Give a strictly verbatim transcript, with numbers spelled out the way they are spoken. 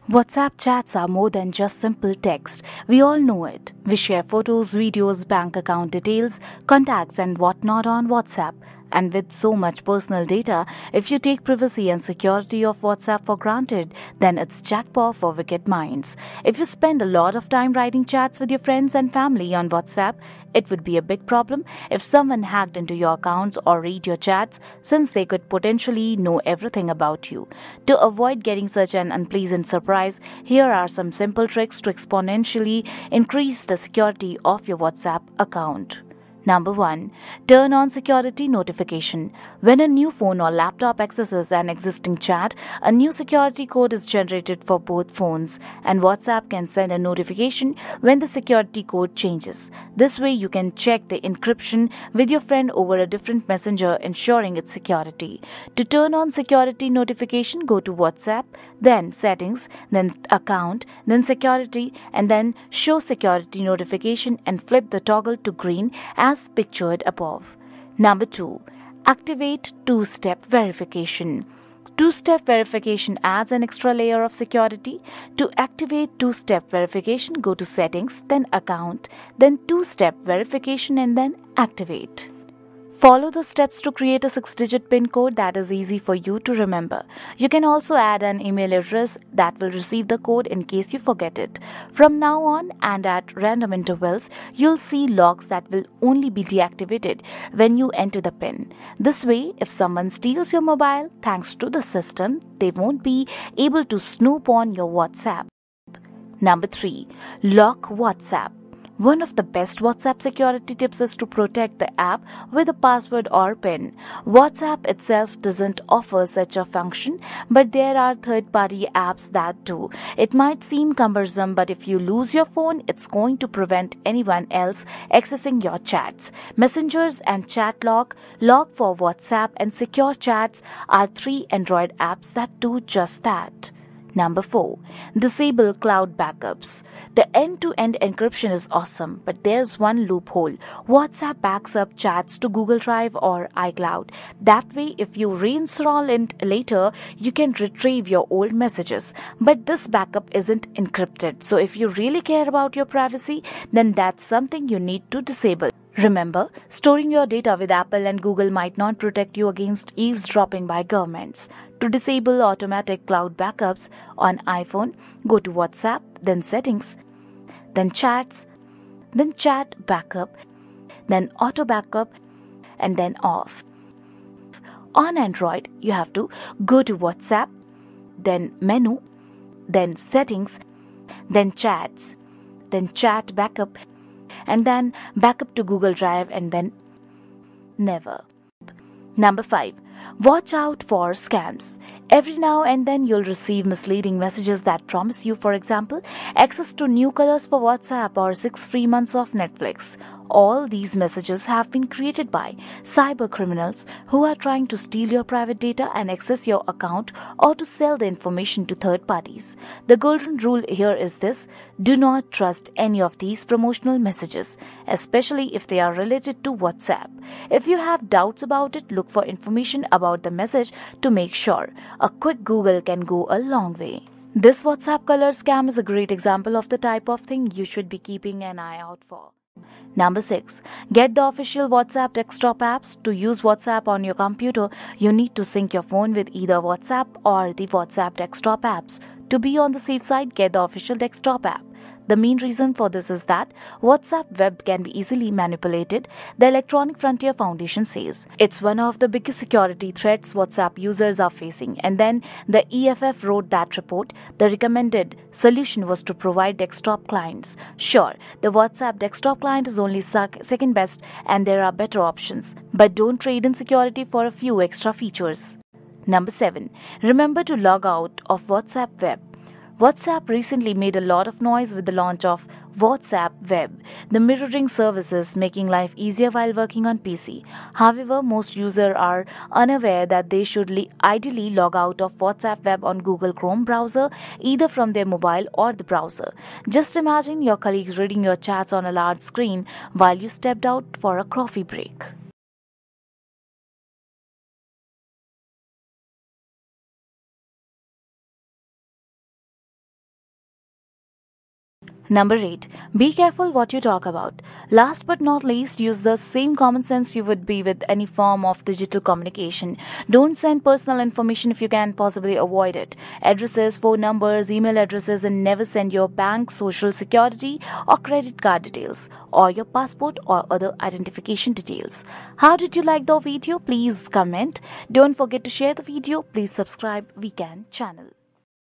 WhatsApp chats are more than just simple text. We all know it. We share photos, videos, bank account details, contacts, and whatnot on WhatsApp. And with so much personal data, if you take privacy and security of WhatsApp for granted, then it's jackpot for wicked minds. If you spend a lot of time writing chats with your friends and family on WhatsApp, it would be a big problem if someone hacked into your accounts or read your chats, since they could potentially know everything about you. To avoid getting such an unpleasant surprise, here are some simple tricks to exponentially increase the security of your WhatsApp account. Number one. Turn on security notification. When a new phone or laptop accesses an existing chat, a new security code is generated for both phones, and WhatsApp can send a notification when the security code changes. This way you can check the encryption with your friend over a different messenger, ensuring its security. To turn on security notification, go to WhatsApp, then Settings, then Account, then Security, and then Show Security Notification, and flip the toggle to green as pictured above. Number two. Activate two-step verification. Two-step verification adds an extra layer of security. To activate two-step verification, go to Settings, then Account, then two-step verification, and then Activate. Follow the steps to create a six-digit PIN code that is easy for you to remember. You can also add an email address that will receive the code in case you forget it. From now on and at random intervals, you'll see logs that will only be deactivated when you enter the PIN. This way, if someone steals your mobile, thanks to the system, they won't be able to snoop on your WhatsApp. Number three. Lock WhatsApp. One of the best WhatsApp security tips is to protect the app with a password or PIN. WhatsApp itself doesn't offer such a function, but there are third-party apps that do. It might seem cumbersome, but if you lose your phone, it's going to prevent anyone else accessing your chats. Messengers and Chat Lock, Lock for WhatsApp, and Secure Chats are three Android apps that do just that. Number four. Disable cloud backups. The end-to-end encryption is awesome, but there's one loophole. WhatsApp backs up chats to Google Drive or iCloud. That way, if you reinstall it later, you can retrieve your old messages. But this backup isn't encrypted, so if you really care about your privacy, then that's something you need to disable. Remember, storing your data with Apple and Google might not protect you against eavesdropping by governments. To disable automatic cloud backups on iPhone, go to WhatsApp, then Settings, then Chats, then Chat Backup, then Auto Backup, and then Off. On Android, you have to go to WhatsApp, then Menu, then Settings, then Chats, then Chat Backup, and then backup to Google Drive, and then never. Number five. Watch out for scams. Every now and then you'll receive misleading messages that promise you, for example, access to new colors for WhatsApp or six free months of Netflix. All these messages have been created by cyber criminals who are trying to steal your private data and access your account, or to sell the information to third parties. The golden rule here is this: do not trust any of these promotional messages, especially if they are related to WhatsApp. If you have doubts about it, look for information about the message to make sure. A quick Google can go a long way. This WhatsApp color scam is a great example of the type of thing you should be keeping an eye out for. Number six. Get the official WhatsApp desktop apps. To use WhatsApp on your computer, you need to sync your phone with either WhatsApp or the WhatsApp desktop apps. To be on the safe side, get the official desktop app. The main reason for this is that WhatsApp web can be easily manipulated, the Electronic Frontier Foundation says. It's one of the biggest security threats WhatsApp users are facing. And then the E F F wrote that report. The recommended solution was to provide desktop clients. Sure, the WhatsApp desktop client is only second best and there are better options. But don't trade in security for a few extra features. Number seven. Remember to log out of WhatsApp web. WhatsApp recently made a lot of noise with the launch of WhatsApp Web, the mirroring services making life easier while working on P C. However, most users are unaware that they should ideally log out of WhatsApp Web on Google Chrome browser, either from their mobile or the browser. Just imagine your colleagues reading your chats on a large screen while you stepped out for a coffee break. Number eight. Be careful what you talk about. Last but not least, use the same common sense you would be with any form of digital communication. Don't send personal information if you can possibly avoid it. Addresses, phone numbers, email addresses, and never send your bank, social security, or credit card details, or your passport or other identification details. How did you like the video? Please comment. Don't forget to share the video. Please subscribe Weekend channel.